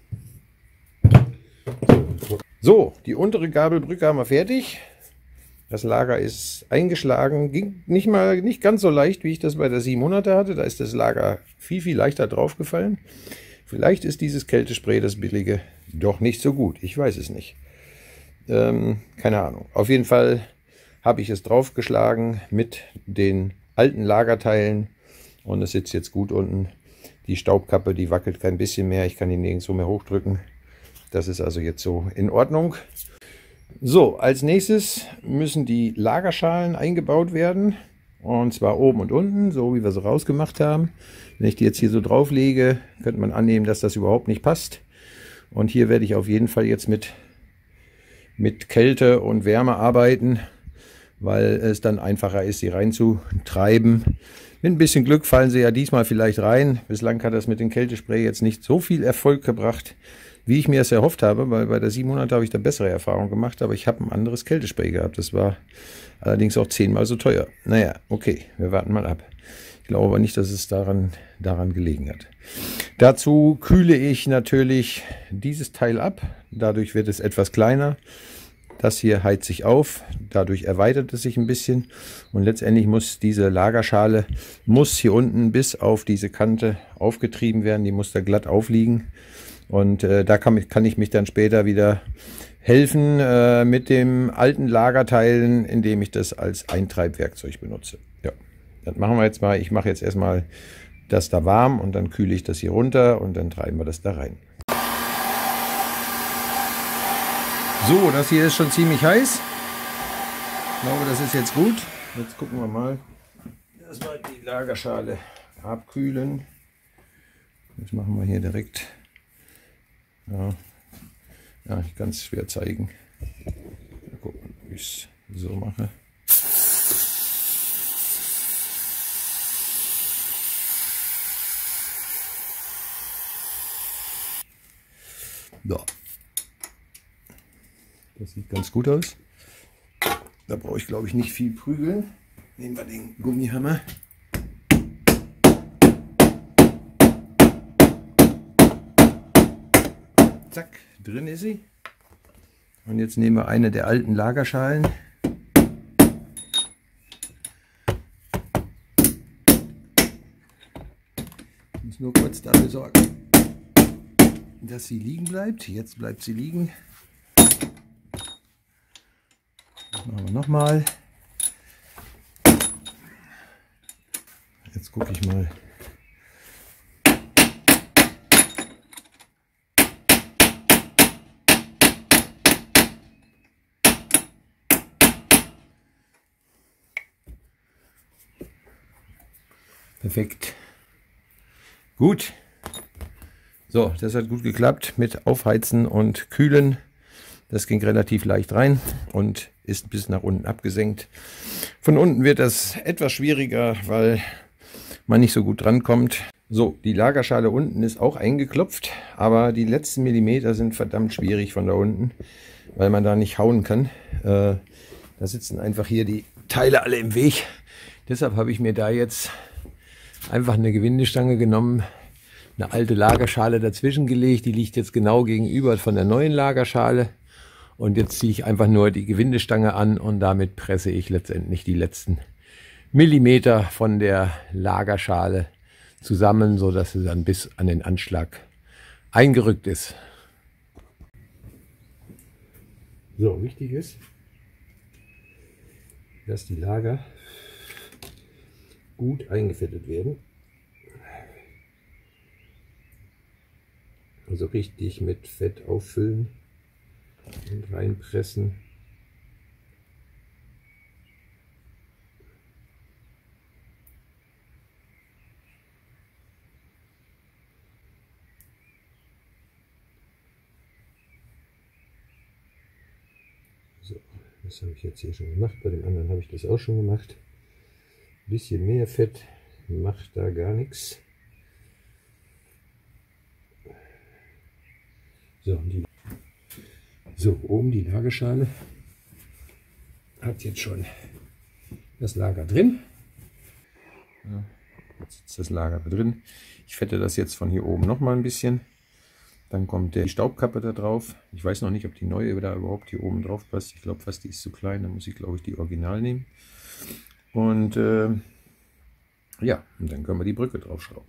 A: So, die untere Gabelbrücke haben wir fertig. Das Lager ist eingeschlagen. Ging nicht mal nicht ganz so leicht, wie ich das bei der siebenhunderter hatte. Da ist das Lager viel, viel leichter draufgefallen. Vielleicht ist dieses Kältespray, das billige, doch nicht so gut. Ich weiß es nicht. Ähm, keine Ahnung. Auf jeden Fall habe ich es draufgeschlagen mit den alten Lagerteilen. Und es sitzt jetzt gut unten. Die Staubkappe, die wackelt kein bisschen mehr. Ich kann ihn nirgendwo mehr hochdrücken. Das ist also jetzt so in Ordnung. So, als nächstes müssen die Lagerschalen eingebaut werden. Und zwar oben und unten, so wie wir sie rausgemacht haben. Wenn ich die jetzt hier so drauf lege, könnte man annehmen, dass das überhaupt nicht passt. Und hier werde ich auf jeden Fall jetzt mit, mit Kälte und Wärme arbeiten, weil es dann einfacher ist, sie reinzutreiben. Mit ein bisschen Glück fallen sie ja diesmal vielleicht rein. Bislang hat das mit dem Kältespray jetzt nicht so viel Erfolg gebracht, wie ich mir es erhofft habe, weil bei der siebenhunderter habe ich da bessere Erfahrungen gemacht, aber ich habe ein anderes Kältespray gehabt. Das war allerdings auch zehnmal so teuer. Naja, okay, wir warten mal ab. Ich glaube aber nicht, dass es daran, daran gelegen hat. Dazu kühle ich natürlich dieses Teil ab. Dadurch wird es etwas kleiner. Das hier heizt sich auf, dadurch erweitert es sich ein bisschen. Und letztendlich muss diese Lagerschale muss hier unten bis auf diese Kante aufgetrieben werden. Die muss da glatt aufliegen. Und äh, da kann, kann ich mich dann später wieder helfen äh, mit dem alten Lagerteilen, indem ich das als Eintreibwerkzeug benutze. Ja, das machen wir jetzt mal. Ich mache jetzt erstmal das da warm und dann kühle ich das hier runter und dann treiben wir das da rein. So, das hier ist schon ziemlich heiß. Ich glaube, das ist jetzt gut. Jetzt gucken wir mal. Erstmal die Lagerschale abkühlen. Das machen wir hier direkt. Ja, ja, ich kann es schwer zeigen. Mal gucken, wie ich es so mache. So. Das sieht ganz gut aus. Da brauche ich, glaube ich, nicht viel prügeln. Nehmen wir den Gummihammer. Zack, drin ist sie. Und jetzt nehmen wir eine der alten Lagerschalen. Ich muss nur kurz dafür sorgen, dass sie liegen bleibt. Jetzt bleibt sie liegen. Machen wir nochmal. Jetzt gucke ich mal. Perfekt. Gut. So, das hat gut geklappt mit Aufheizen und Kühlen. Das ging relativ leicht rein und ist bis nach unten abgesenkt. Von unten wird das etwas schwieriger, weil man nicht so gut drankommt. So, die Lagerschale unten ist auch eingeklopft, aber die letzten Millimeter sind verdammt schwierig von da unten, weil man da nicht hauen kann. Äh, da sitzen einfach hier die Teile alle im Weg. Deshalb habe ich mir da jetzt einfach eine Gewindestange genommen, eine alte Lagerschale dazwischen gelegt, die liegt jetzt genau gegenüber von der neuen Lagerschale und jetzt ziehe ich einfach nur die Gewindestange an und damit presse ich letztendlich die letzten Millimeter von der Lagerschale zusammen, so dass sie dann bis an den Anschlag eingerückt ist. So, wichtig ist, dass die Lager gut eingefettet werden. Also richtig mit Fett auffüllen und reinpressen. So, das habe ich jetzt hier schon gemacht. Bei dem anderen habe ich das auch schon gemacht. Ein bisschen mehr Fett macht da gar nichts. So, die, so, oben die Lagerschale hat jetzt schon das Lager drin. Ja, jetzt sitzt das Lager drin. Ich fette das jetzt von hier oben noch mal ein bisschen. Dann kommt die Staubkappe da drauf. Ich weiß noch nicht, ob die neue da überhaupt hier oben drauf passt. Ich glaube fast, die ist zu klein. Da muss ich, glaube ich, die Original nehmen. Und äh, ja, und dann können wir die Brücke draufschrauben.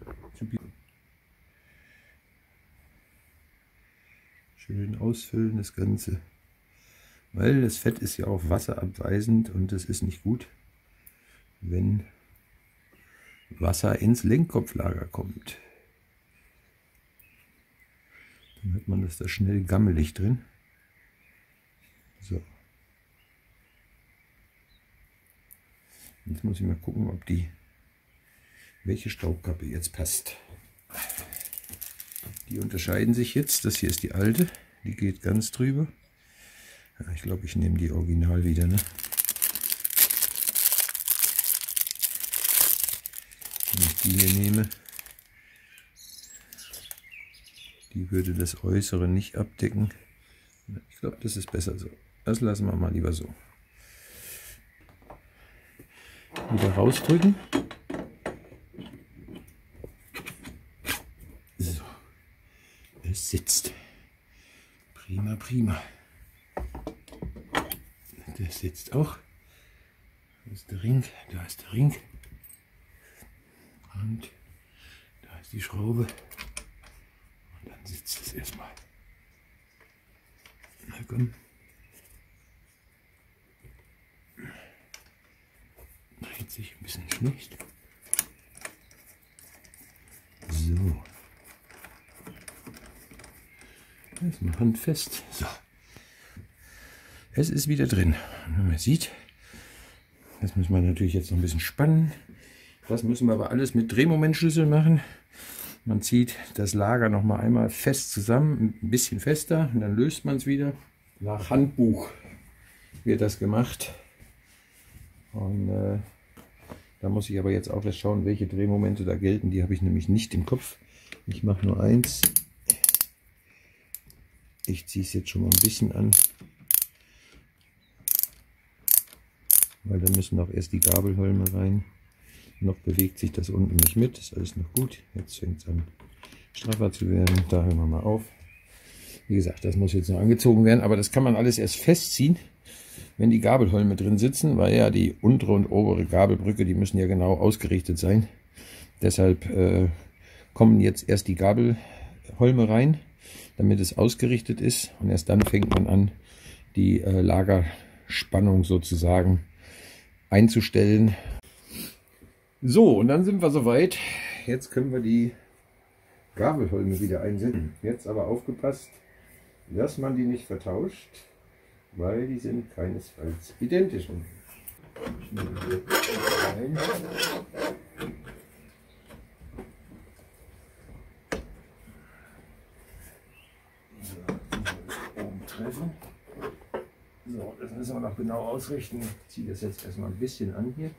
A: Schön ausfüllen das Ganze, weil das Fett ist ja auch wasserabweisend und es ist nicht gut, wenn Wasser ins Lenkkopflager kommt. Dann hat man das da schnell gammelig drin. So. Jetzt muss ich mal gucken, ob die welche Staubkappe jetzt passt. Die unterscheiden sich jetzt. Das hier ist die alte, die geht ganz drüber. Ja, ich glaube, ich nehme die Original wieder. Ne? Wenn ich die hier nehme, die würde das Äußere nicht abdecken. Ich glaube, das ist besser so. Das lassen wir mal lieber so. Wieder rausdrücken. So, es sitzt. Prima, prima. Das sitzt auch. Da ist der Ring, da ist der Ring. Und da ist die Schraube. Und dann sitzt es erstmal. Na komm. Dreht sich ein bisschen schlecht. So. Erstmal handfest. So. Es ist wieder drin. Und wenn man sieht, das müssen wir natürlich jetzt noch ein bisschen spannen. Das müssen wir aber alles mit Drehmomentschlüssel machen. Man zieht das Lager noch mal einmal fest zusammen, ein bisschen fester, und dann löst man es wieder. Nach Handbuch wird das gemacht. Und äh, da muss ich aber jetzt auch erst schauen, welche Drehmomente da gelten. Die habe ich nämlich nicht im Kopf. Ich mache nur eins. Ich ziehe es jetzt schon mal ein bisschen an. Weil da müssen auch erst die Gabelholme rein. Noch bewegt sich das unten nicht mit. Das ist alles noch gut. Jetzt fängt es an straffer zu werden. Da hören wir mal auf. Wie gesagt, das muss jetzt noch angezogen werden. Aber das kann man alles erst festziehen, wenn die Gabelholme drin sitzen. Weil ja die untere und obere Gabelbrücke, die müssen ja genau ausgerichtet sein. Deshalb äh, kommen jetzt erst die Gabelholme rein, damit es ausgerichtet ist. Und erst dann fängt man an, die äh, Lager Spannung sozusagen einzustellen. So, und dann sind wir soweit. Jetzt können wir die Gabelholme wieder einsetzen. Jetzt aber aufgepasst, dass man die nicht vertauscht, weil die sind keinesfalls identisch. Ich nehme die rein. Oben treffen. So, das müssen wir noch genau ausrichten. Ich ziehe das jetzt erstmal ein bisschen an hier.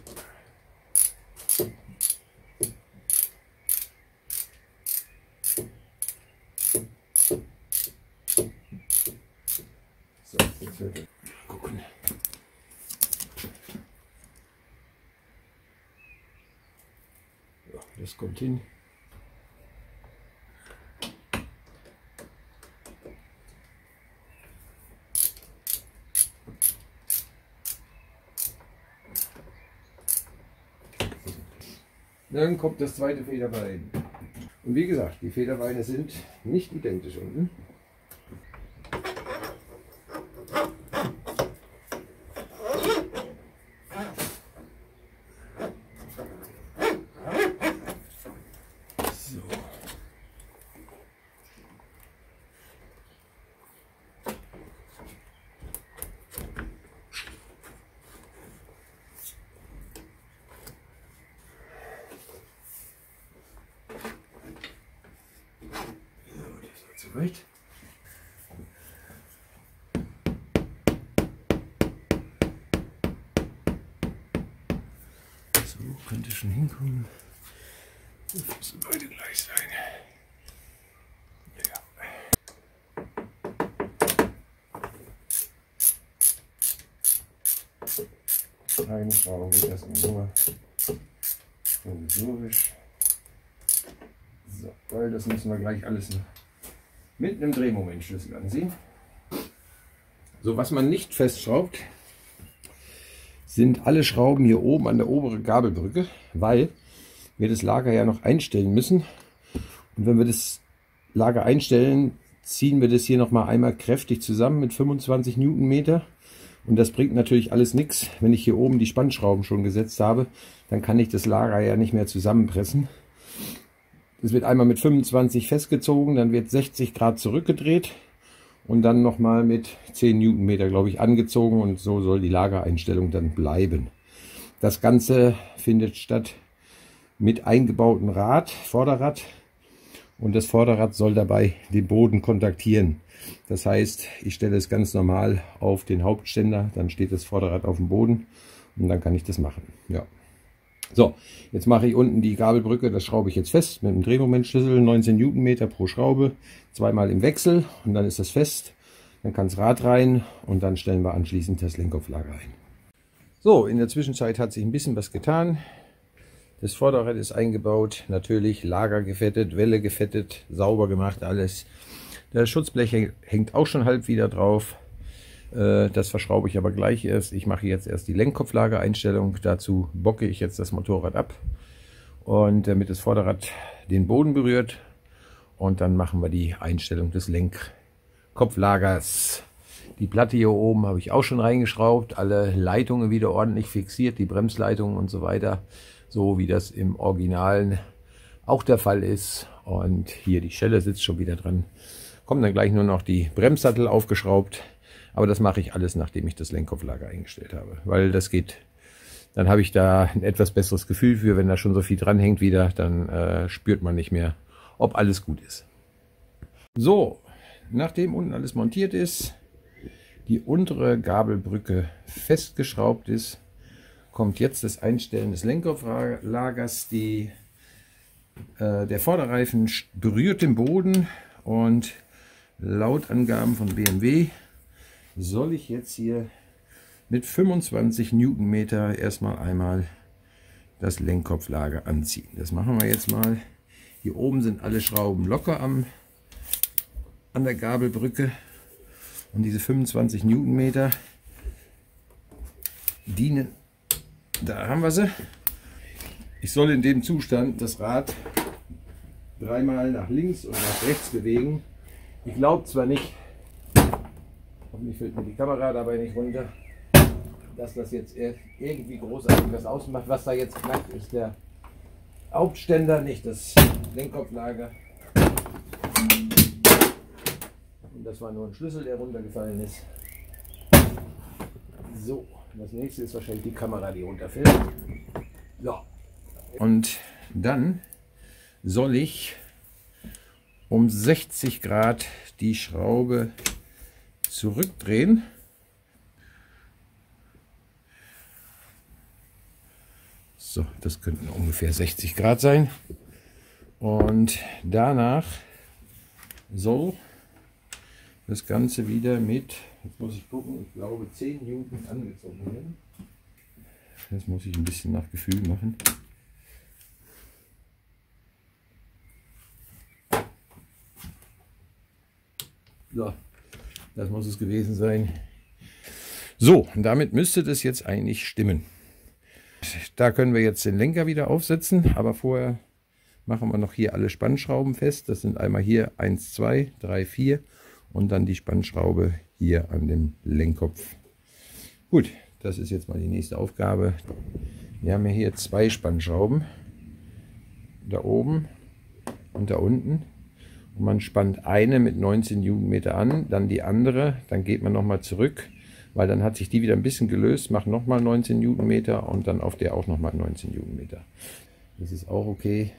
A: So, jetzt wird er gucken. Ja, das kommt hin. Dann kommt das zweite Federbein. Und wie gesagt, die Federbeine sind nicht identisch unten. So. Zurecht. So, könnte schon hinkommen. Das müssen beide gleich sein. Ja. Keine Schrauben geht das nur provisorisch. So, weil das müssen wir gleich alles noch mit einem Drehmomentschlüssel ansehen. So, was man nicht festschraubt, sind alle Schrauben hier oben an der oberen Gabelbrücke, weil wir das Lager ja noch einstellen müssen. Und wenn wir das Lager einstellen, ziehen wir das hier noch mal einmal kräftig zusammen mit fünfundzwanzig Newtonmeter. Und das bringt natürlich alles nichts. Wenn ich hier oben die Spannschrauben schon gesetzt habe, dann kann ich das Lager ja nicht mehr zusammenpressen. Es wird einmal mit fünfundzwanzig festgezogen, dann wird sechzig Grad zurückgedreht und dann nochmal mit zehn Newtonmeter, glaube ich, angezogen, und so soll die Lagereinstellung dann bleiben. Das Ganze findet statt mit eingebautem Rad, Vorderrad, und das Vorderrad soll dabei den Boden kontaktieren. Das heißt, ich stelle es ganz normal auf den Hauptständer, dann steht das Vorderrad auf dem Boden und dann kann ich das machen. Ja. So, jetzt mache ich unten die Gabelbrücke, das schraube ich jetzt fest mit einem Drehmomentschlüssel, neunzehn Newtonmeter pro Schraube, zweimal im Wechsel, und dann ist das fest. Dann kann das Rad rein und dann stellen wir anschließend das Lenkkopflager ein. So, in der Zwischenzeit hat sich ein bisschen was getan. Das Vorderrad ist eingebaut, natürlich Lager gefettet, Welle gefettet, sauber gemacht, alles. Das Schutzblech hängt auch schon halb wieder drauf. Das verschraube ich aber gleich erst. Ich mache jetzt erst die Lenkkopflagereinstellung. Dazu bocke ich jetzt das Motorrad ab, und damit das Vorderrad den Boden berührt. Und dann machen wir die Einstellung des Lenkkopflagers. Die Platte hier oben habe ich auch schon reingeschraubt. Alle Leitungen wieder ordentlich fixiert, die Bremsleitungen und so weiter. So wie das im Originalen auch der Fall ist. Und hier die Schelle sitzt schon wieder dran. Kommen dann gleich nur noch die Bremssattel aufgeschraubt. Aber das mache ich alles, nachdem ich das Lenkkopflager eingestellt habe. Weil das geht, dann habe ich da ein etwas besseres Gefühl für. Wenn da schon so viel dran hängt wieder, dann äh, spürt man nicht mehr, ob alles gut ist. So, nachdem unten alles montiert ist, die untere Gabelbrücke festgeschraubt ist, kommt jetzt das Einstellen des Lenkkopflagers. Die, äh, der Vorderreifen berührt den Boden, und laut Angaben von B M W soll ich jetzt hier mit fünfundzwanzig Newtonmeter erstmal einmal das Lenkkopflager anziehen. Das machen wir jetzt mal. Hier oben sind alle Schrauben locker am, an der Gabelbrücke, und diese fünfundzwanzig Newtonmeter dienen, da haben wir sie. Ich soll in dem Zustand das Rad dreimal nach links und nach rechts bewegen. Ich glaube zwar nicht, Hoffentlich fällt mir die Kamera dabei nicht runter, dass das jetzt irgendwie großartig was ausmacht. Was da jetzt knackt, ist der Hauptständer, nicht das Lenkkopflager. Und das war nur ein Schlüssel, der runtergefallen ist. So, das nächste ist wahrscheinlich die Kamera, die runterfällt. So. Und dann soll ich um sechzig Grad die Schraube zurückdrehen. So, das könnten ungefähr sechzig Grad sein. Und danach soll das Ganze wieder mit, jetzt muss ich gucken, ich glaube zehn Newton angezogen werden. Das muss ich ein bisschen nach Gefühl machen. So, das muss es gewesen sein. So, und damit müsste das jetzt eigentlich stimmen. Da können wir jetzt den Lenker wieder aufsetzen, aber vorher machen wir noch hier alle Spannschrauben fest. Das sind einmal hier eins, zwei, drei, vier und dann die Spannschraube hier an dem Lenkkopf. Gut, das ist jetzt mal die nächste Aufgabe. Wir haben ja hier zwei Spannschrauben, da oben und da unten. Und man spannt eine mit neunzehn Newtonmeter an, dann die andere, dann geht man nochmal zurück, weil dann hat sich die wieder ein bisschen gelöst, macht nochmal neunzehn Newtonmeter und dann auf der auch nochmal neunzehn Newtonmeter. Das ist auch okay.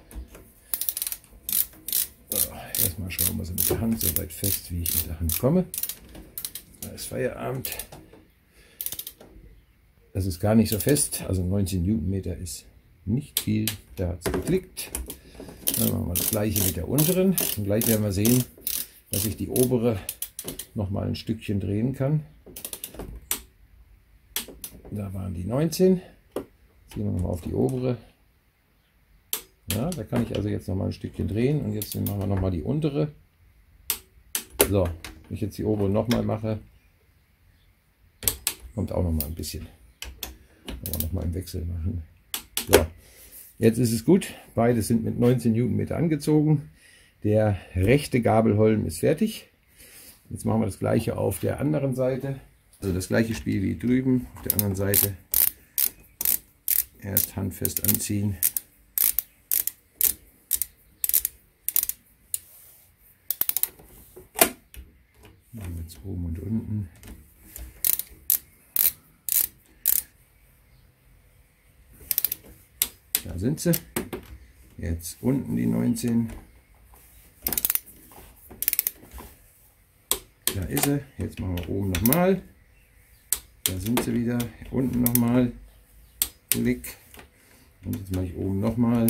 A: So, erstmal schrauben wir sie mit der Hand so weit fest, wie ich mit der Hand komme. Da ist Feierabend. Das ist gar nicht so fest, also neunzehn Newtonmeter ist nicht viel, da hat es geklickt. Dann machen wir das gleiche mit der unteren. Und gleich werden wir sehen, dass ich die obere noch mal ein Stückchen drehen kann. Da waren die neunzehn. Jetzt gehen wir noch mal auf die obere. Ja, da kann ich also jetzt noch mal ein Stückchen drehen. Und jetzt machen wir noch mal die untere. So, wenn ich jetzt die obere noch mal mache, kommt auch noch mal ein bisschen. Aber noch mal im Wechsel machen. So. Jetzt ist es gut, beide sind mit neunzehn Newtonmeter angezogen. Der rechte Gabelholm ist fertig. Jetzt machen wir das gleiche auf der anderen Seite. Also das gleiche Spiel wie drüben. Auf der anderen Seite erst handfest anziehen. Jetzt oben und unten. Da sind sie. Jetzt unten die neunzehn. Da ist sie. Jetzt machen wir oben nochmal. Da sind sie wieder. Unten nochmal. Klick. Und jetzt mache ich oben nochmal.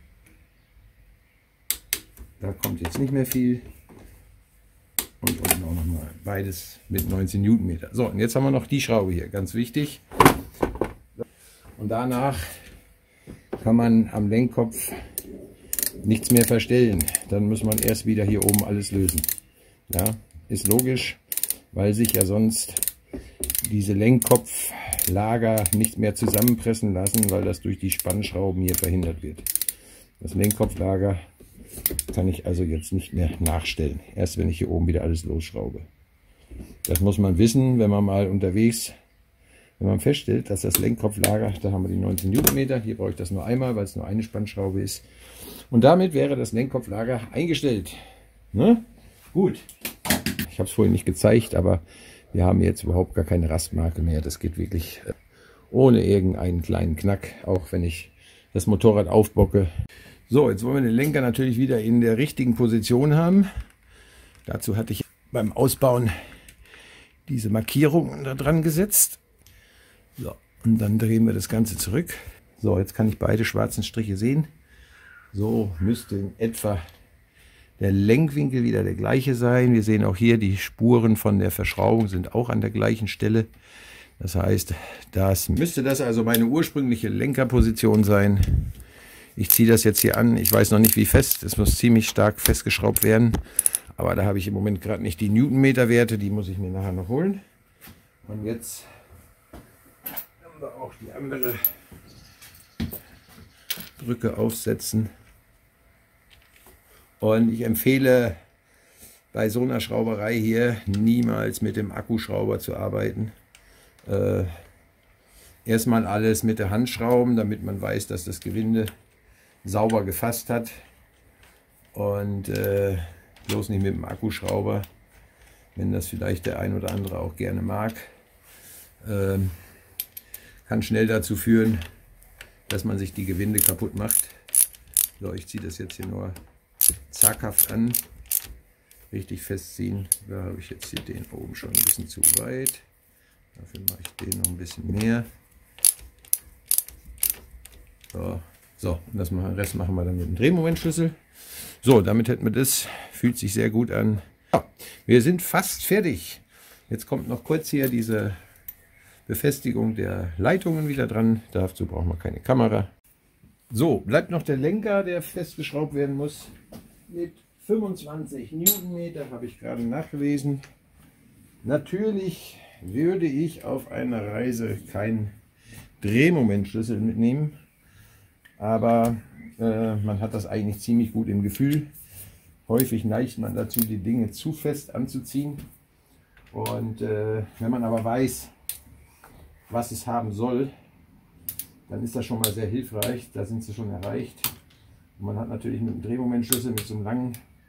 A: Da kommt jetzt nicht mehr viel. Und unten auch nochmal. Beides mit neunzehn Newtonmeter. So, und jetzt haben wir noch die Schraube hier. Ganz wichtig. Und danach kann man am Lenkkopf nichts mehr verstellen. Dann muss man erst wieder hier oben alles lösen. Ja, ist logisch, weil sich ja sonst diese Lenkkopflager nicht mehr zusammenpressen lassen, weil das durch die Spannschrauben hier verhindert wird. Das Lenkkopflager kann ich also jetzt nicht mehr nachstellen. Erst wenn ich hier oben wieder alles losschraube. Das muss man wissen, wenn man mal unterwegs Wenn man feststellt, dass das Lenkkopflager, da haben wir die neunzehn Newtonmeter, hier brauche ich das nur einmal, weil es nur eine Spannschraube ist. Und damit wäre das Lenkkopflager eingestellt. Ne? Gut. Ich habe es vorhin nicht gezeigt, aber wir haben jetzt überhaupt gar keine Rastmarke mehr. Das geht wirklich ohne irgendeinen kleinen Knack, auch wenn ich das Motorrad aufbocke. So, jetzt wollen wir den Lenker natürlich wieder in der richtigen Position haben. Dazu hatte ich beim Ausbauen diese Markierung da dran gesetzt. So, und dann drehen wir das Ganze zurück. So, jetzt kann ich beide schwarzen Striche sehen. So müsste in etwa der Lenkwinkel wieder der gleiche sein. Wir sehen auch hier, die Spuren von der Verschraubung sind auch an der gleichen Stelle. Das heißt, das müsste das also meine ursprüngliche Lenkerposition sein. Ich ziehe das jetzt hier an. Ich weiß noch nicht, wie fest. Es muss ziemlich stark festgeschraubt werden. Aber da habe ich im Moment gerade nicht die Newtonmeter-Werte. Die muss ich mir nachher noch holen. Und jetzt haben wir auch die andere Brücke aufsetzen. Und ich empfehle bei so einer Schrauberei hier niemals mit dem Akkuschrauber zu arbeiten. Äh, erstmal alles mit der Hand schrauben, damit man weiß, dass das Gewinde sauber gefasst hat. Und äh, bloß nicht mit dem Akkuschrauber, wenn das vielleicht der ein oder andere auch gerne mag. Ähm, kann schnell dazu führen, dass man sich die Gewinde kaputt macht. So, ich ziehe das jetzt hier nur zaghaft an. Richtig festziehen. Da habe ich jetzt hier den oben schon ein bisschen zu weit. Dafür mache ich den noch ein bisschen mehr. So, so und das machen, den Rest machen wir dann mit dem Drehmomentschlüssel. So, damit hätten wir das. Fühlt sich sehr gut an. Ja, wir sind fast fertig. Jetzt kommt noch kurz hier diese Befestigung der Leitungen wieder dran. Dazu brauchen wir keine Kamera. So, bleibt noch der Lenker, der festgeschraubt werden muss. Mit fünfundzwanzig Newtonmeter habe ich gerade nachgelesen. Natürlich würde ich auf einer Reise keinen Drehmomentschlüssel mitnehmen. Aber äh, man hat das eigentlich ziemlich gut im Gefühl. Häufig neigt man dazu, die Dinge zu fest anzuziehen. Und äh, wenn man aber weiß, was es haben soll, dann ist das schon mal sehr hilfreich. Da sind sie schon erreicht. Und man hat natürlich mit dem Drehmomentschlüssel, mit so einem langen,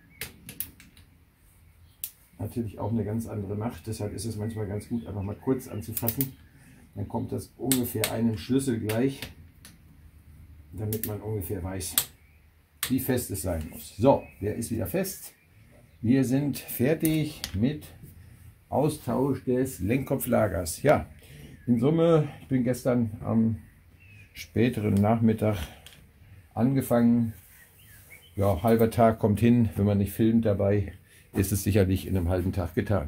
A: natürlich auch eine ganz andere Macht. Deshalb ist es manchmal ganz gut, einfach mal kurz anzufassen. Dann kommt das ungefähr einem Schlüssel gleich, damit man ungefähr weiß, wie fest es sein muss. So, der ist wieder fest. Wir sind fertig mit Austausch des Lenkkopflagers. Ja, in Summe, ich bin gestern am späteren Nachmittag angefangen. Ja, halber Tag kommt hin, wenn man nicht filmt dabei, ist es sicherlich in einem halben Tag getan.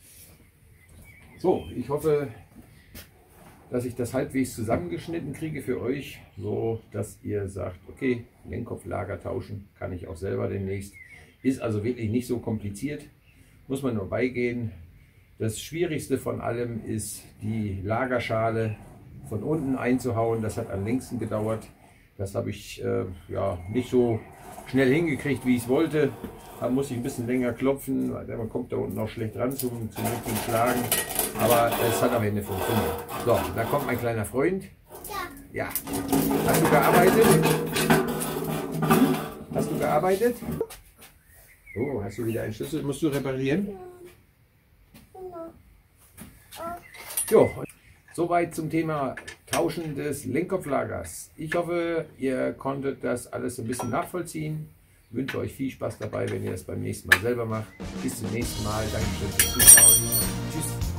A: So, ich hoffe, dass ich das halbwegs zusammengeschnitten kriege für euch, so dass ihr sagt, okay, Lenkkopflager tauschen kann ich auch selber demnächst. Ist also wirklich nicht so kompliziert, muss man nur beigehen. Das Schwierigste von allem ist, die Lagerschale von unten einzuhauen. Das hat am längsten gedauert. Das habe ich äh, ja, nicht so schnell hingekriegt, wie ich es wollte. Da muss ich ein bisschen länger klopfen, weil man kommt da unten auch schlecht ran zum, zum richtigen Schlagen. Aber es hat am Ende funktioniert. So, da kommt mein kleiner Freund. Ja. Ja. Hast du gearbeitet? Hast du gearbeitet? Oh, hast du wieder einen Schlüssel? Musst du reparieren? Jo, soweit zum Thema Tauschen des Lenkkopflagers. Ich hoffe, ihr konntet das alles ein bisschen nachvollziehen. Ich wünsche euch viel Spaß dabei, wenn ihr das beim nächsten Mal selber macht. Bis zum nächsten Mal. Dankeschön fürs Zuschauen. Tschüss.